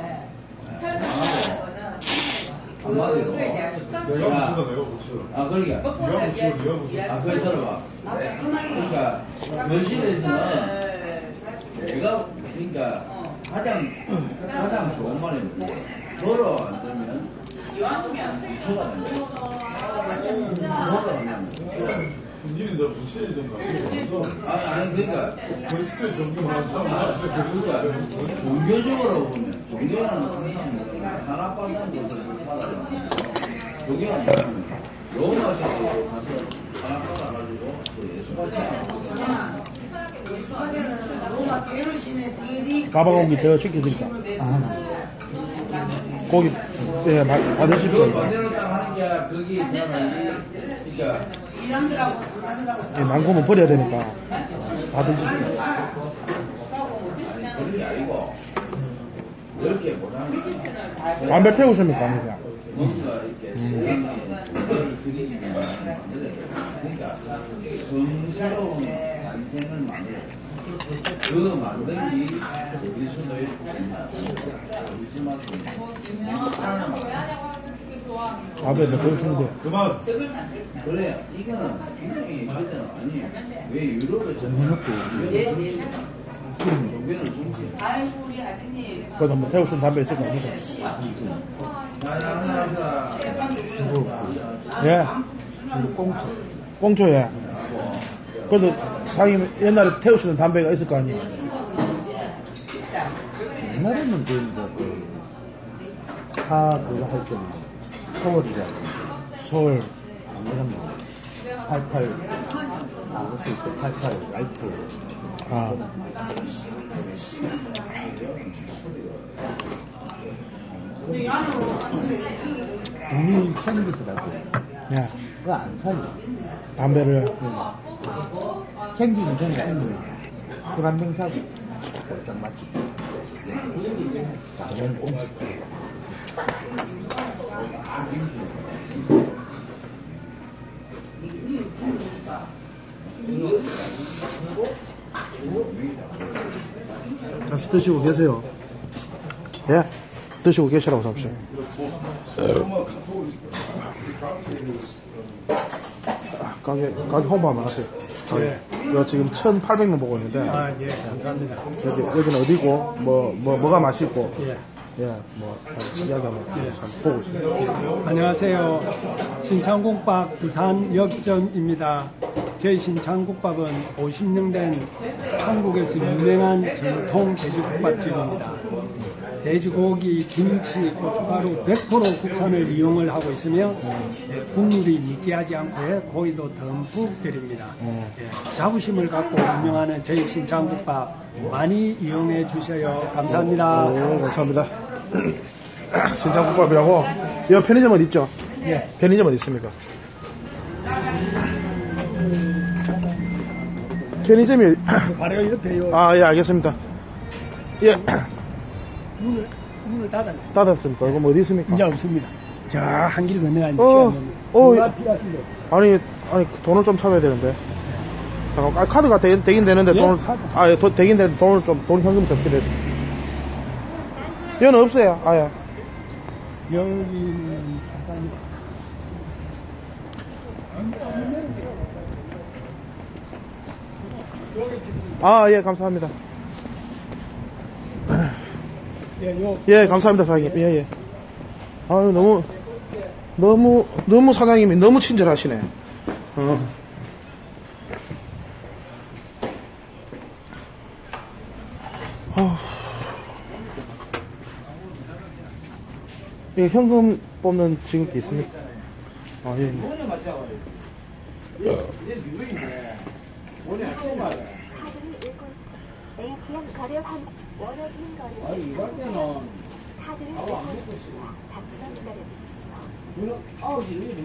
Speaker 2: 한마디로
Speaker 7: 내가 붙이다 내가 붙이다.
Speaker 2: 그러니까
Speaker 7: 네가 붙이다.
Speaker 2: 그걸 들어봐. 그러니까 현실에서는 내가 그러니까 가장 좋은 말이 걸어 안 되면 부처가 된다. 걸어 안 되면 부처가 된다.
Speaker 7: 니는 너 붙여야 된다.
Speaker 2: 아니 그러니까
Speaker 7: 버스트에 적용하는 사람 나왔어.
Speaker 2: 그러니까 종교적으로 보면 종교는 항상 하나밖에 것을 살아가는 종교는 뭐냐면 로마식으로 가서 하나밖에 가지고 또 예수가
Speaker 8: 로마 개를 신에서
Speaker 1: 가방고기 더 시켜드릴까? 고기 예 받으십시오.
Speaker 2: 반대로 딱 하는 게 거기 그러니까
Speaker 8: 이남들하고
Speaker 1: 예, 많고면 버려야 되니까 받으십시오.
Speaker 2: 그런 게 아니고 10개 보자면
Speaker 1: 담배 태우십니까? 그냥?
Speaker 2: 뭔가 이렇게 세상에 그걸 드리는 우리 집에 만들어야 돼. 그러니까 성스러운 탄생을 만들어야 돼. 그 만들기 우리 수도에 우리 집 맛은
Speaker 1: 밥에 너 보여주는데.
Speaker 7: 그만.
Speaker 2: 그래 이거는 분명히 그때는 아니에요. 왜 유럽에 정해놓고 종교는 중지.
Speaker 8: 아이고 우리 아드님.
Speaker 1: 그래도 뭐 태우신 담배 있을 거 아니고.
Speaker 2: 감사합니다.
Speaker 1: 예. 꽁초, 예. 그래도 사장님 옛날에 태우시는 담배가 있을 거 아니에요.
Speaker 5: 옛날에는 그거 할 때는 서울이라
Speaker 1: 서울.
Speaker 5: 안 그러면 88 그것도 있고 88 라이트
Speaker 1: 아.
Speaker 5: 돈이 생기더라고.
Speaker 1: 예.
Speaker 5: 그거 안 사니.
Speaker 1: 담배를.
Speaker 5: 생기는 전에 생기는 술한 병 사고 꼴딱 맞지. 나는 꼭
Speaker 1: 잠시 드시고 계세요. 예? 드시고 계시라고 잠시. 가게 홍보하면 하세요. 네. 여 지금 1,800명 보고 있는데.
Speaker 6: 아, 예, 감사합니다.
Speaker 1: 여기는 어디고, 뭐가 맛있고.
Speaker 6: 예.
Speaker 1: 예, 이야기하면 참 보고 있습니다.
Speaker 6: 안녕하세요. 신창국밥 부산 역점입니다. 저희 신창국밥은 50년 된 한국에서 유명한 전통 돼지국밥집입니다. 돼지고기, 김치, 고춧가루 100% 국산을 이용을 하고 있으며 국물이 느끼하지 않고 고기도 듬뿍 드립니다. 자부심을 갖고 운영하는 저희 신창국밥 많이 이용해 주셔요. 감사합니다.
Speaker 1: 오, 감사합니다. 신창국밥이라고. 여기 편의점 어디 있죠?
Speaker 6: 예.
Speaker 1: 편의점 어디 있습니까? 편의점이
Speaker 6: 바로 옆에요.
Speaker 1: 아, 예, 알겠습니다. 예.
Speaker 6: 문을
Speaker 1: 닫았습니까? 이거 뭐 어디 있습니까?
Speaker 6: 이제 없습니다. 저 한 길 건너가는
Speaker 1: 어,
Speaker 6: 뭐가 필요하신데?
Speaker 1: 아니, 돈을 좀 참아야 되는데. 잠깐, 카드가 되긴 되는데,
Speaker 6: 예?
Speaker 1: 돈을,
Speaker 6: 카드.
Speaker 1: 되긴 되는데, 돈 현금 좀 필요해서. 얘는 없어요, 아예.
Speaker 6: 여기는 감사합니다.
Speaker 1: 아, 예, 감사합니다.
Speaker 6: 예,
Speaker 1: 예, 감사합니다, 사장님. 예, 예. 아유, 너무 사장님이 너무 친절하시네. 예, 현금 뽑는 지급기 있습니까? 아, 예.
Speaker 9: 네, 그냥 가려한 원하시는 거는 카드를 내주시면 잠시만 기다려주십시오.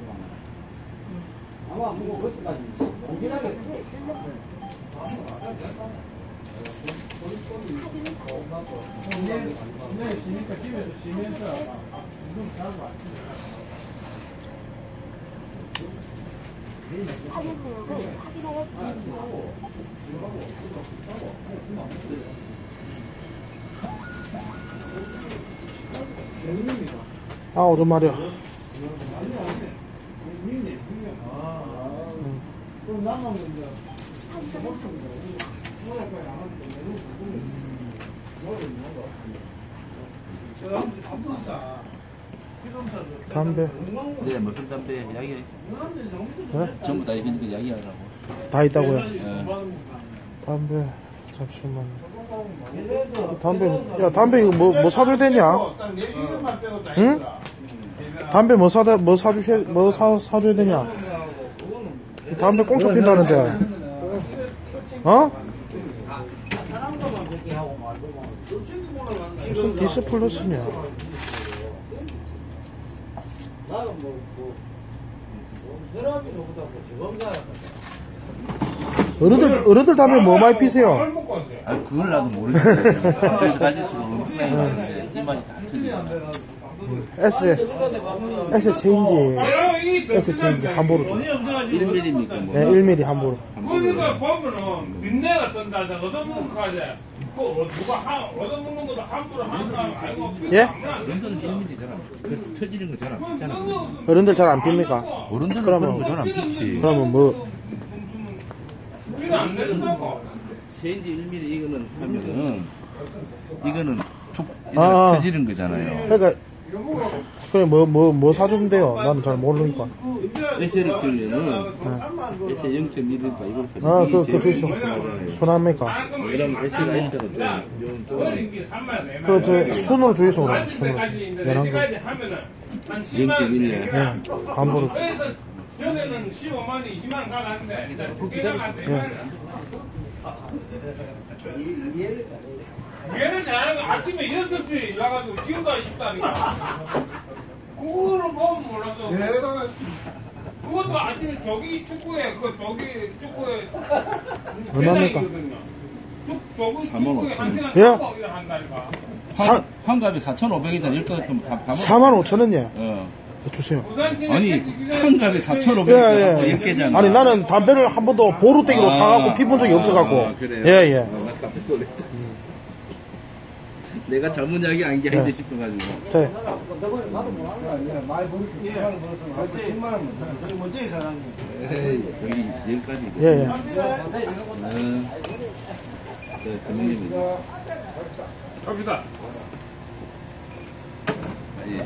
Speaker 9: 카드 내역을 확인하여 주십시오.
Speaker 1: 아, 오랜만이야. 담배.
Speaker 3: 네, 어떤 담배 이야기
Speaker 1: 네?
Speaker 3: 전부 다 있으니까 이야기하라고.
Speaker 1: 다 있다고요?
Speaker 3: 예.
Speaker 1: 담배. 잠시만. 담배 이거 뭐 사줘야 되냐? 응? 담배 뭐 사줘야 되냐? 담배 꽁초 핀다는데. 어? 무슨 디스플러스냐? 어른들 담배 뭐 많이 피세요?
Speaker 3: 아, 그걸 나도 모르겠어요. 그래서 가질 수가 엄청나게 많은데, 이 맛이 다 틀리잖아.
Speaker 1: S 체인지 함부로 줘.
Speaker 3: 1mm입니까? 뭐.
Speaker 1: 네, 1mm 함부로.
Speaker 10: 그러니까 보면은 민내가 쓴다. 얻어먹는 거 하지. 누가 얻어먹는 것도 함부로 하는 거 알고.
Speaker 1: 예?
Speaker 2: 어른들은 1mm 잘 안, 그 터지는 거 잘 안 피잖아.
Speaker 1: 어른들 잘 안 핍니까?
Speaker 2: 어른들은
Speaker 1: 그러면-
Speaker 2: 그런 거 잘 안 피지.
Speaker 1: 그러면 뭐,
Speaker 10: 우리가 안 내린다고.
Speaker 2: 체인지 1mm 이거는 하면은, 이거는 툭,
Speaker 1: 아.
Speaker 2: 터지는 거잖아요.
Speaker 1: 그러니까, 그래, 뭐 사주면 돼요? 나는 잘 모르니까.
Speaker 2: SL을 끌려면, SL 0.1mm 이걸 사지.
Speaker 1: 아,
Speaker 2: 이게
Speaker 1: 그거
Speaker 2: 제일
Speaker 1: 있어.
Speaker 2: 순하잖아요.
Speaker 1: 순합니까?
Speaker 2: 왜냐면 SL 라인들은 좀,
Speaker 1: 그, 순으로 주의소 그래, 순으로. 내란 거.
Speaker 10: 하면은 한 10만
Speaker 2: 0.1mm.
Speaker 1: 예, 함부로.
Speaker 10: 그래서 전에는 15만 원, 20만 원 가는데 그게가 안 돼. 얘를 잘하는 거 아침에 6시에 일어나가지고 지금까지 있다니까. 그거를 보면 몰라도. 그것도 아침에 저기 축구에, 축구에.
Speaker 1: 얼마입니까?
Speaker 10: 저기
Speaker 2: 45,000원.
Speaker 10: 축구에 한 시간
Speaker 1: 예?
Speaker 10: 한다니까.
Speaker 2: 한 갑에 4,500이다. 이렇게 좀 다
Speaker 1: 45,000원이야.
Speaker 2: 어.
Speaker 1: 주세요.
Speaker 2: 아니, 한 갑에 4,500원.
Speaker 1: 예, 예.
Speaker 2: 이렇게 잖아.
Speaker 1: 아니, 나는 담배를 한 번도 보루떼기로
Speaker 2: 아.
Speaker 1: 사갖고 피본 적이 없어갖고.
Speaker 2: 아, 그래요?
Speaker 1: 예, 예.
Speaker 2: 깜짝 놀랐다. 내가 잘못 이야기 안 게 아닌데 싶어가지고.
Speaker 1: 네.
Speaker 2: 여기 여기까지.
Speaker 1: 예, 예.
Speaker 2: 저 금융님이.
Speaker 10: 갑니다.
Speaker 2: 예,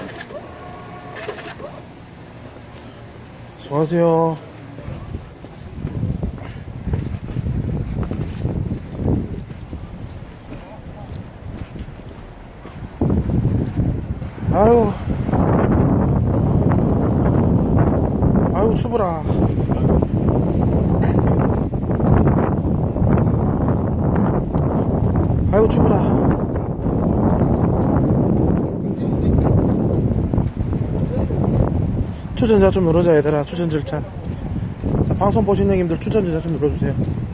Speaker 1: 수고하세요. 아유, 아유, 추워라. 아유, 추워라. 추천자 좀 눌러자, 얘들아. 추천 절차. 자, 방송 보신 형님들 추천자 좀 눌러주세요.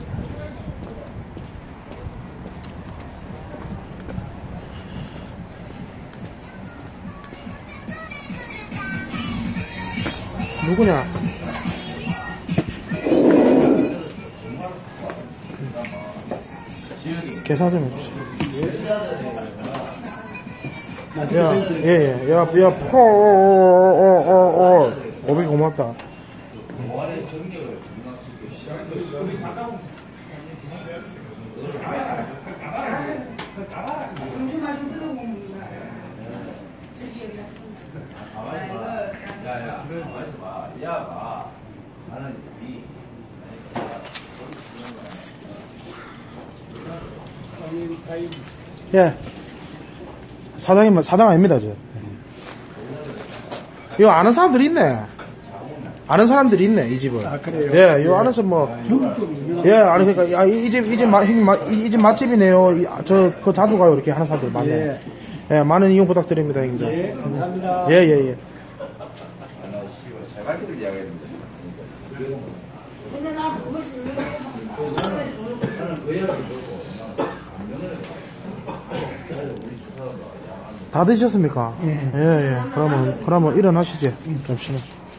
Speaker 1: 누구냐? 계산 좀 해주세요. 야, 예, 예. 야, 500 고맙다.
Speaker 2: 야야, 가만있어 봐. 야, 봐. 나는 이
Speaker 1: 예. 사장 아닙니다, 저. 이거 아는 사람들이 있네. 아는 사람들이 있네, 이 집을.
Speaker 6: 아, 그래요?
Speaker 1: 예, 이거 안에서 뭐. 예, 아니, 그러니까, 야, 이 집 맛집이네요. 그거 자주 가요. 이렇게 하는 사람들 많네. 예, 많은 이용 부탁드립니다, 형님들.
Speaker 6: 예, 감사합니다.
Speaker 1: 예, 예, 예.
Speaker 2: 세가지를 이야기했는데.
Speaker 8: 근데 나 그것을
Speaker 2: 나는 그 이야기 듣고
Speaker 1: 다 드셨습니까? 예, 예. 그러면 일어나시죠. 잠시만.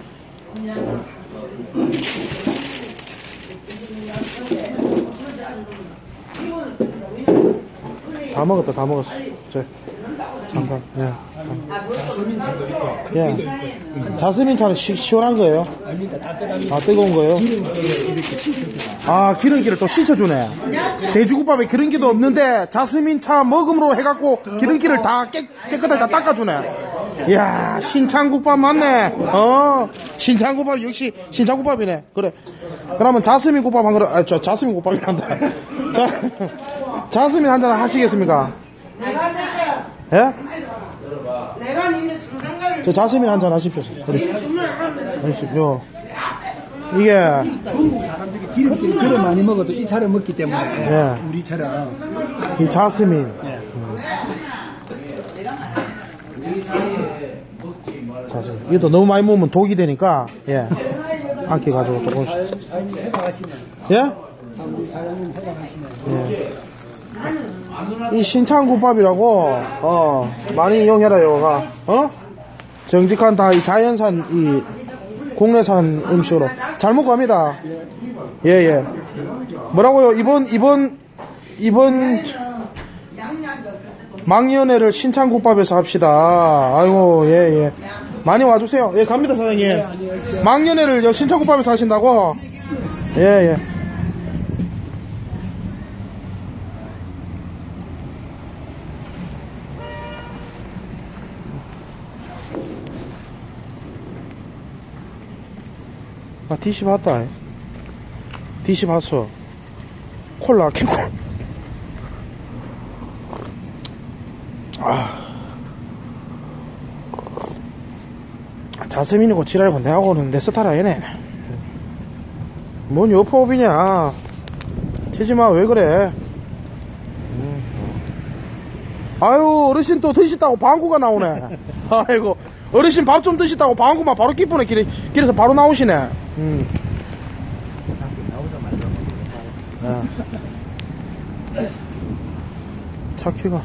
Speaker 1: 다 먹었다, 다 먹었어. 잠깐, 예.
Speaker 6: 자스민차도 있고,
Speaker 1: 예. 자스민 차는 시원한 거예요?
Speaker 6: 아닙니다. 따뜻합니다.
Speaker 1: 아, 뜨거운 거예요?
Speaker 6: 기름기를 이렇게 씻어주고.
Speaker 1: 아, 기름기를 또 씻어주네. 돼지국밥에 기름기도 없는데, 자스민 차 먹음으로 해갖고, 기름기를 다 깨끗하게 다 닦아주네. 이야, 신창국밥 맞네. 신창국밥, 역시 신창국밥이네. 그래. 그러면 자스민 국밥 한 그릇, 자스민 국밥이란다. 자스민 한 잔 하시겠습니까?
Speaker 8: 내가 생각
Speaker 1: 예?
Speaker 8: 내가 니네 중상가를
Speaker 1: 저 자스민 한 잔 하십시오. 그래.
Speaker 8: 주문을 하면
Speaker 1: 하십시오. 이게,
Speaker 6: 중국 사람들이 기름기를 그래 많이 먹어도 이 차를 먹기 때문에
Speaker 1: 예.
Speaker 6: 우리처럼
Speaker 1: 이 자스민. 자스민. 이것도 너무 많이 먹으면 독이 되니까, 예. 아껴가지고 조금씩.
Speaker 6: 사장님 생각하시면
Speaker 1: 예?
Speaker 6: 우리 사장님 생각하시면
Speaker 1: 예. 이 신창국밥이라고, 많이 이용해라, 요거가. 정직한 다 이 자연산, 이 국내산 음식으로. 잘 먹고 갑니다. 예, 예. 뭐라고요? 이번 망연회를 신창국밥에서 합시다. 아이고, 예, 예. 많이 와주세요. 예, 갑니다, 사장님. 망연회를 신창국밥에서 하신다고? 예, 예. 아, DC 봤다. DC 봤어. 콜라, 캔콜. 자스민이고 지랄고 내하고는 내 스타일 아니네. 뭔 요포업이냐. 치지마, 왜 그래. 아유, 어르신 또 드시다고 방구가 나오네. 아이고, 어르신 밥 좀 드시다고 방구만 바로 기쁘네. 길에서 바로 나오시네. 차키가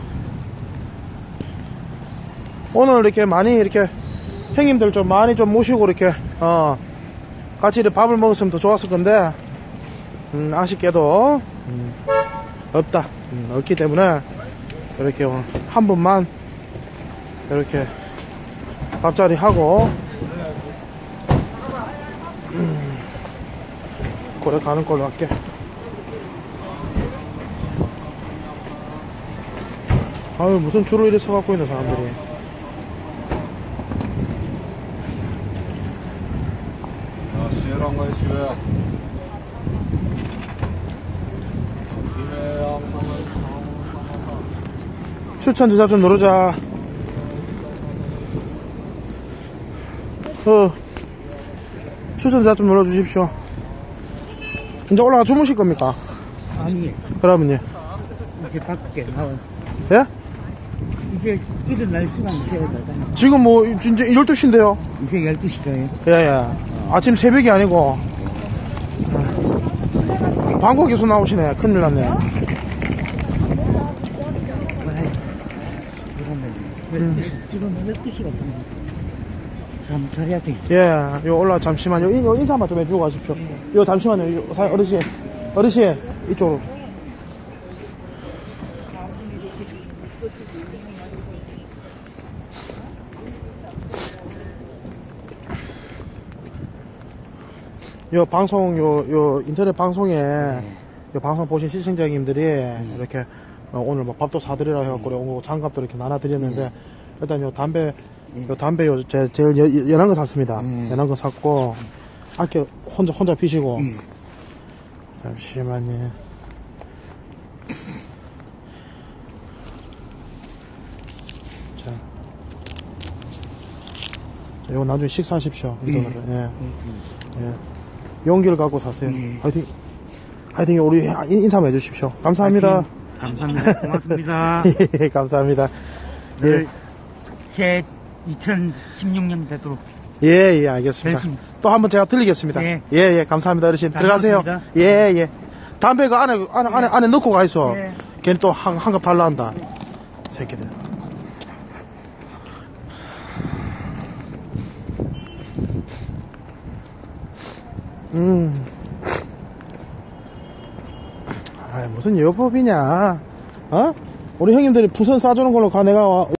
Speaker 1: 오늘 이렇게 많이 이렇게 형님들 좀 많이 좀 모시고 이렇게 같이 이렇게 밥을 먹었으면 더 좋았을 건데 아쉽게도 없다. 없기 때문에 이렇게 한 분만 이렇게 밥자리 하고 그래 가는 걸로 할게. 아유, 무슨 줄을 이렇게 서갖고 있는 사람들이.
Speaker 7: 시외란 거야, 시외.
Speaker 1: 추천 제작 좀 누르자. 추천 제작 좀 눌러주십시오. 이제 올라가 주무실 겁니까?
Speaker 5: 아니,
Speaker 1: 그러면요.
Speaker 5: 이제 밖에 나와.
Speaker 1: 예?
Speaker 5: 이제 일어날 시간 돼야 되잖아.
Speaker 1: 지금 뭐, 이제 12시인데요?
Speaker 5: 이제 12시래요.
Speaker 1: 예, 예. 아침 새벽이 아니고. 방구 계속 나오시네. 큰일 났네.
Speaker 5: 지금 12시가 됐네. 잘해야 돼.
Speaker 1: 예, 요 올라 잠시만요. 요 인사만 좀 해주고 가십시오. 요 잠시만요. 요 어르신, 이쪽으로. 요 방송, 요 인터넷 방송에, 요 방송 보신 시청자님들이 이렇게 오늘 뭐 밥도 사드리라 해갖고 오고 장갑도 이렇게 나눠드렸는데, 일단 요 담배 제일 연한 거 샀습니다. 연한 거 샀고, 아껴 혼자 피시고. 잠시만요. 자. 이거 나중에 식사하십시오. 예. 용기를 갖고 사세요. 화이팅, 우리 인사만 해주십시오. 감사합니다.
Speaker 5: 감사합니다. 고맙습니다.
Speaker 1: 예, 감사합니다.
Speaker 5: 네. 새 2016년 되도록.
Speaker 1: 예, 알겠습니다.
Speaker 5: 됐습니다.
Speaker 1: 또 한번 제가 들리겠습니다.
Speaker 5: 네.
Speaker 1: 예, 감사합니다, 어르신. 들어가세요. 예. 담배가 안에 넣고 가 있어.
Speaker 5: 네.
Speaker 1: 걔는 또 한갑 달라 한다. 새끼들. 무슨 여법이냐? 우리 형님들이 부선 싸주는 걸로 내가